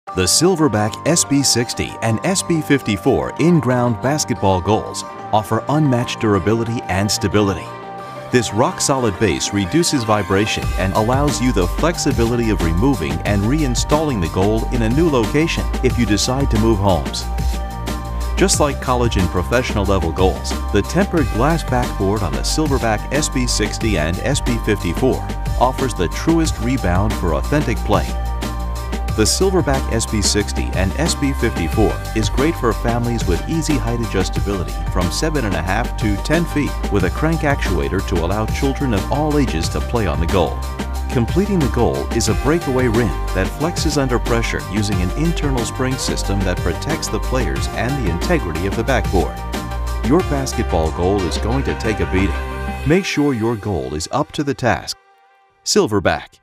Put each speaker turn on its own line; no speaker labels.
The Silverback SB60 and SB54 in-ground basketball goals offer unmatched durability and stability. This rock-solid base reduces vibration and allows you the flexibility of removing and reinstalling the goal in a new location if you decide to move homes. Just like college and professional level goals, the tempered glass backboard on the Silverback SB60 and SB54 offers the truest rebound for authentic play. The Silverback SB60 and SB54 is great for families with easy height adjustability from 7.5 to 10 feet with a crank actuator to allow children of all ages to play on the goal. Completing the goal is a breakaway rim that flexes under pressure using an internal spring system that protects the players and the integrity of the backboard. Your basketball goal is going to take a beating. Make sure your goal is up to the task. Silverback.